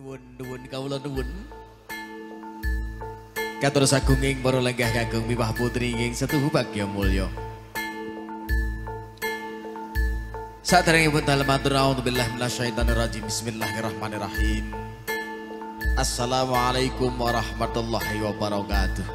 Nuwun kawula nuwun. Katur sagunging para lenggah kagung miwah putri ing setuhu bagya mulya. Saderengipun dalem matur a'udzubillahi minasyaitonir rajim. Bismillahirrahmanirrahim. Assalamualaikum warahmatullahi wabarakatuh.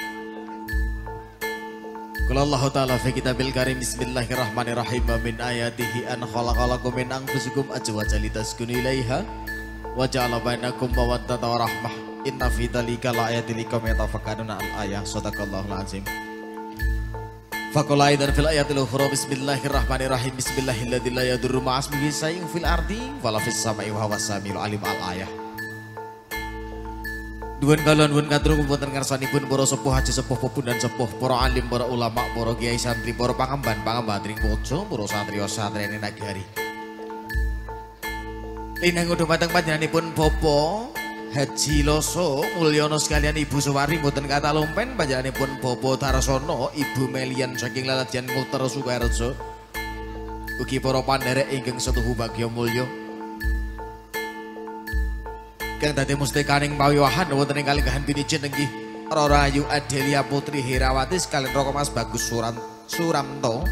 Qala Allah Ta'ala fi kitabil karim. Bismillahirrahmanirrahim. Wa min ayatihi an khalaqalakum min anfusikum azwajan litaskunu ilaiha wa ja'ala bainakum mawaddatan wa rahmah. Inna fi dzalika laayatin liqaumin yatafakkaruna al-ayah. Shadaqallahul azim. Faqala aidan fil ayatil ukhra. Bismillahirrahmanirrahim. Bismillahilladzi la yadurru ma'asmihi syai'un fil ardi wala fis sama'i wa huwas samiul alim al-ayah. Nuwun kala nuwun katurung wonten ngarsanipun para sepuh haji sepuh pepundhan sepuh para alim para ulama para kiai santri para pangemban pangembatring pojo para satriya satriyan nagari. Linang dhumateng panjenenganipun Bapak Haji Loso Mulyono sekalian Ibu Suwari mboten kata lompen panjenenganipun Bapak Darsono Ibu Melian saking Laladian Muter Sukareja ugi para pandherek ingkang setuhu bagya mulya kang dadi mustikaning pawiwahan wonten ing kalenggahan pinijin inggih Rahayu Adelia Putri Herawati sekalian Roko Mas Bagus Suramto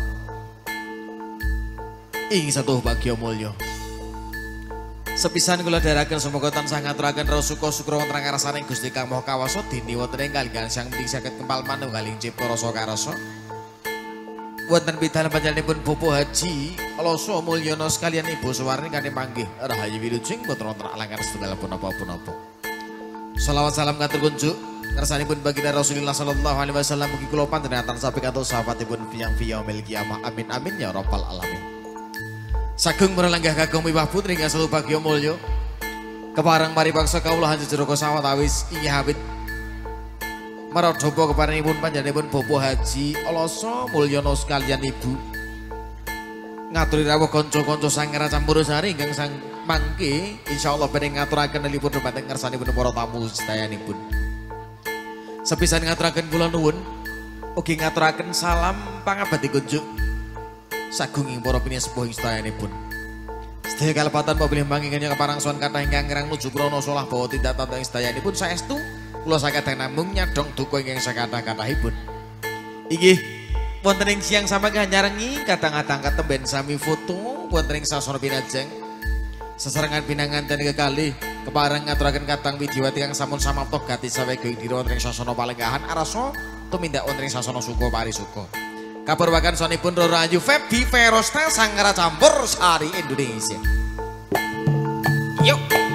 ing setuhu bagya mulya. Sepisan kula dherekaken semoga tansah ngaturaken rasuka sukra wonten ngarsaning Gusti Kang Maha Kawasa dini wonten ing kalenggahan sang mriki saged kempal manunggaling cipta rasa karasa. Wonten pidal panjenenganipun Bapak Haji Loso Mulyono sekalian Ibu Suwarni kanthi panggih Rahayu Wilujeng boten wonten alangkah setunggal punapa-punapa. Shalawat salam katur kunjuk ngarsanipun baginda Rasulullah sallallahu alaihi wasallam mugi kula panjenengan tansah pikantuk sahabatipun fiyang yaumil qiyamah. Amin amin ya rabbal alamin. Sagung merenggah kagum miwah putri ingkang selalu bagya mulya. Kepareng paripaksa kawula hanjur jero sawat awis inggih awit maradhapa keparengipun panjenenganipun Bapak Haji Loso Mulyono sekalian Ibu. Ngaturi rawuh kanca-kanca sangera campur sari ingkang sang mangke insyaallah badhe ngaturaken nelipun dhumateng ngarsanipun para tamu sedayanipun. Sepisan ngaturaken kula nuwun ugi ngaturaken salam pangabdi kunjuk sagunging para pinisepuh ing sedayanipun. Sedaya kalepatan pabilih manginganya keparangsuhan kathah ingkang ngrang nuju krana solah bawa tindak tata ing sedayanipun saestu kula sakadang namung nyadong duka ingkang sakathah-kathahipun. Inggih wonten ing siang samangke nyarengi kadang-kadang katemben sami foto wonten ing sasana pinajeng sesarengan pinanganten kekalih kepareng ngaturaken katang widiwati kang sampun samapta gati sawega dira wonten ing sasana palenggahan arasa tumindak wonten ing sasana suka parisuka. Kaperwakan sonipun Rahayu Febi Ferosta Sangara Campur Sari Indonesia. Yuk.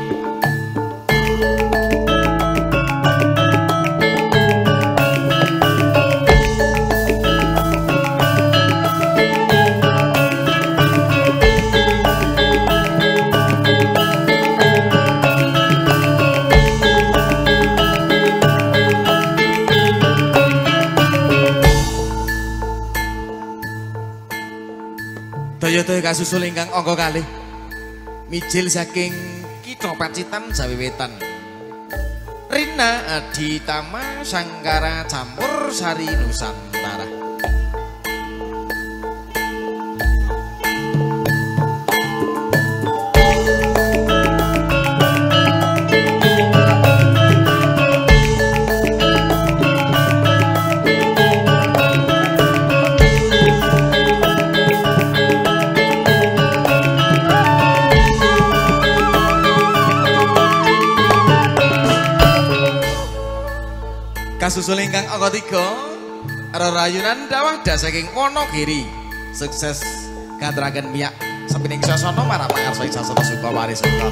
Daya-daya kasusul ingkang angka kalih mijil saking Kitha Pacitan Jawi Wetan. Rina Aditama Sangkara Campur Sari Nusantara. Kasusul ingkang angka 3 rerayunan dawah saking Wonogiri sukses ngaturaken miyak sapining sasana marang pangarsa sasana suka parisuka.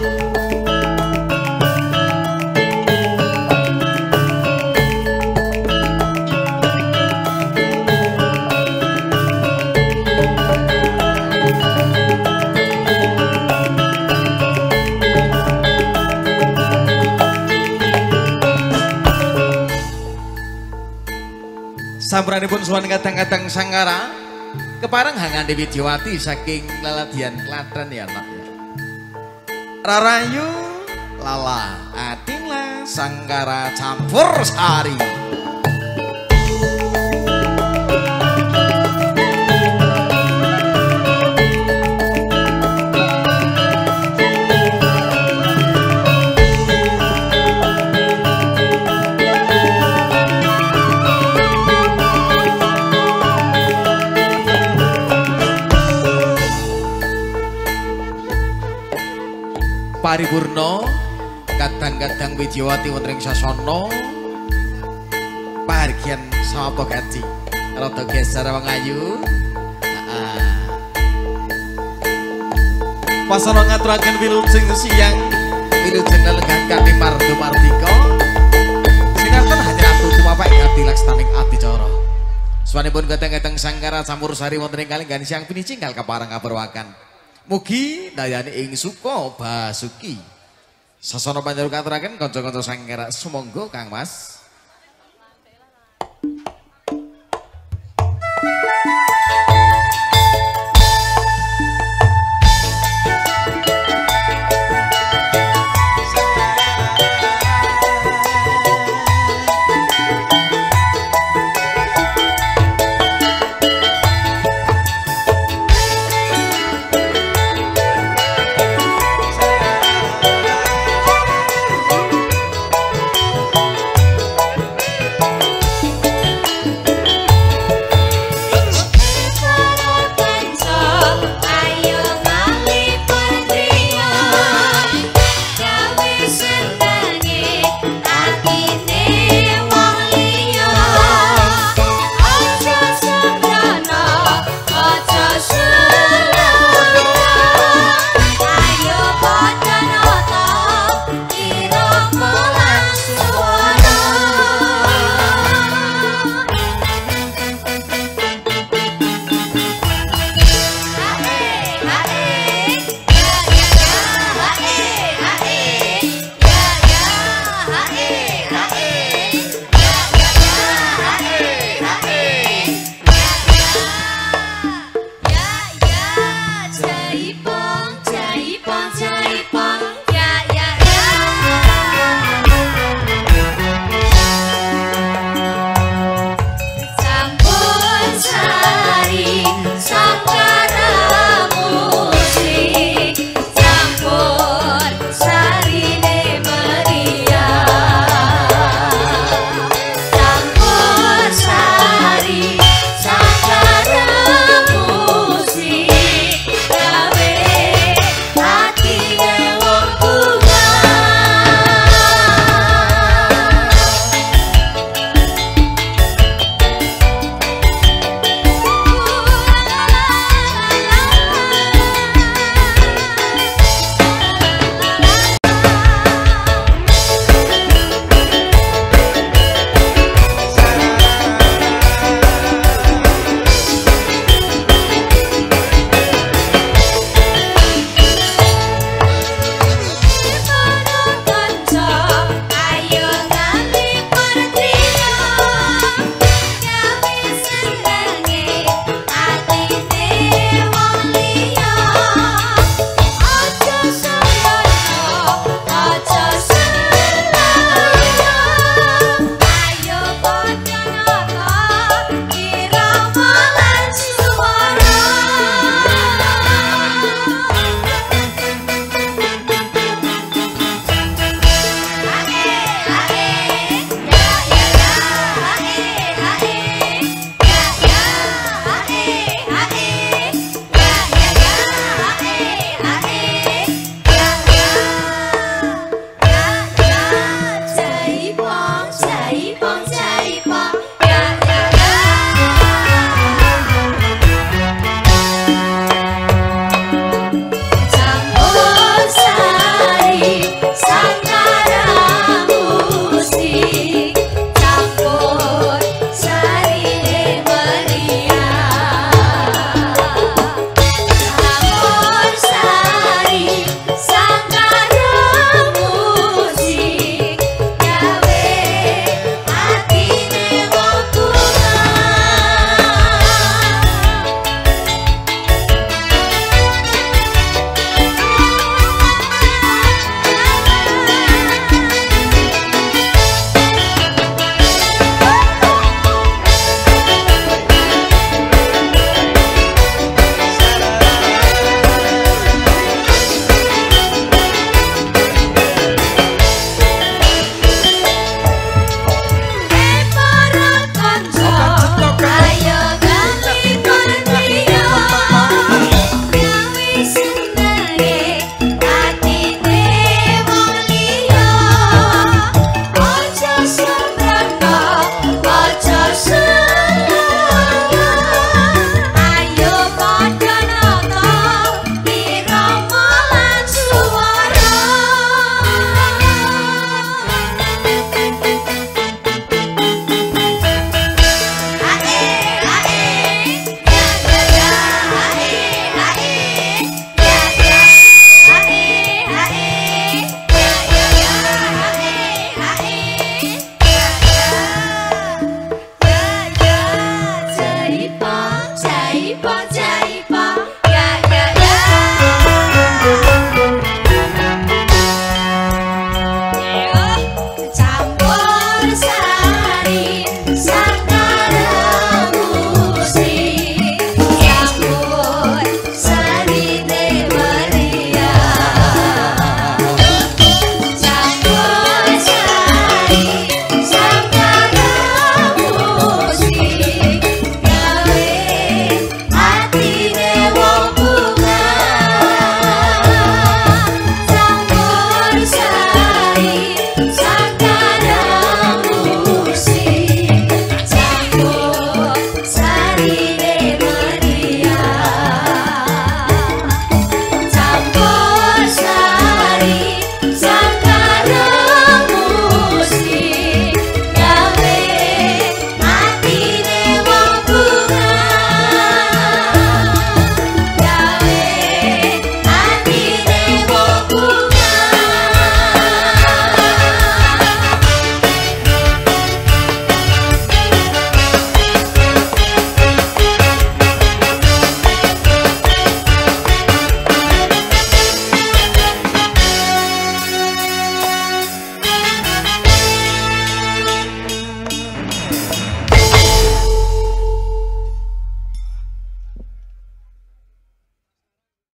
Sampuranipun suwan kadang-kadang sangkara kepareng hangan Dewi Widiwati saking Laladian Klaten ya nak ya. Rahayu Lala Adila Sangkara Campur Sari. Purno kadang-kadang Widyawati wonten ing sasana pahargyan sawata gaji rada geser wong ayu. Pasana ngaturaken wilujeng siang wilujeng lelenggan kami Mardo Mardika sinartan hadiratu tumapak ing ati laksaning adicara swanipun kadang-kadang Sangkara campur sari wonten ing kalenggan siang pinicinggal kaparang kaperwakan mugi dayani ing suka basuki sasana panjenengan katuraken kanca-kanca Sangkara sumangga Kang Mas.